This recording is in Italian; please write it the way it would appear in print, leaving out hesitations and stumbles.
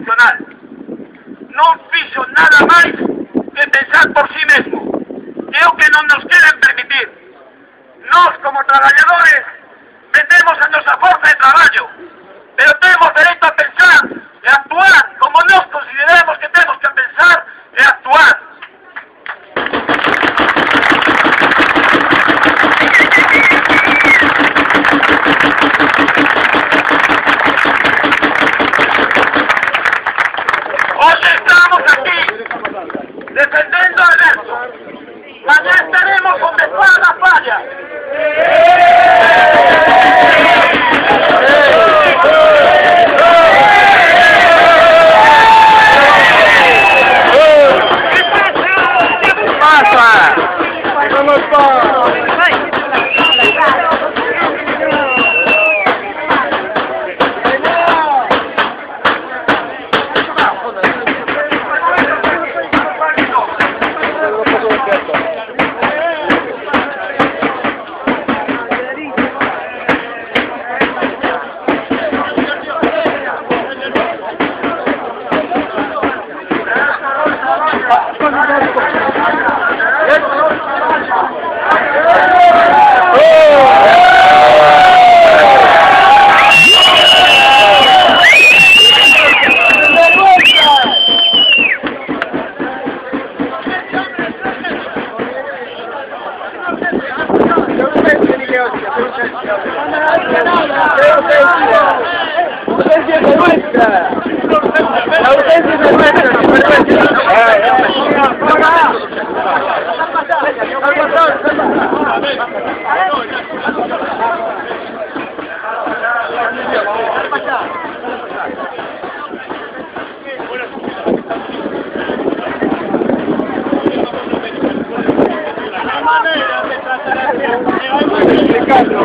institucional. Non fixo nada máis que pensar por si mesmo. É o que non nos queren permitir. Nós, como traballadores, vendemos a nosa forza de traballo, pero temos dereito a pensar e actuar como nós consideramos que temos que pensar e actuar. Hoxe estamos aquí, defendendo a Alberto. Mañá estaremos onde faga falla. La urgencia es nuestra, no pervertir.